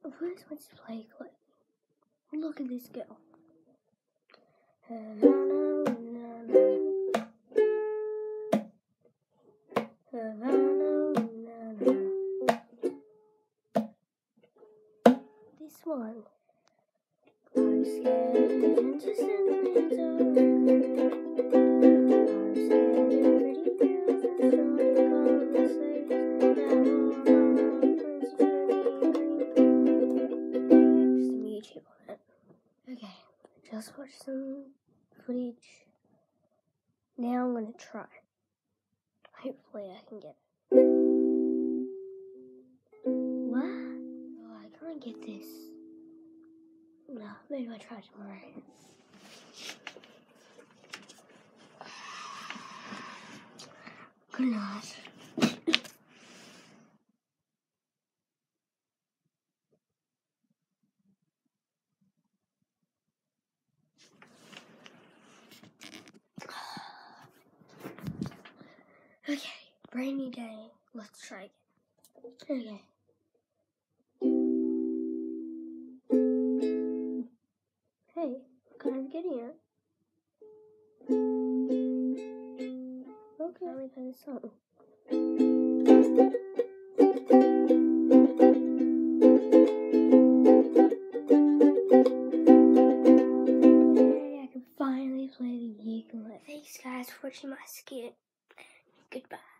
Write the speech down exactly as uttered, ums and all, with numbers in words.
I first went to play ukulele. Look at this girl. This one. I'm scared into centimeters. I'm scared of pretty girls and starting conversations. Now just some YouTube on it. Okay, just watch some footage. Now I'm gonna try. Hopefully I can get it. What? Oh, I can't get this. No, maybe I'll try tomorrow. Good night. Okay, brand new day. Let's try again. Okay. Hey, I'm kind of getting it. Okay, let me play this song. Yay, I can finally play the ukulele. Thanks guys for watching my skit. Goodbye.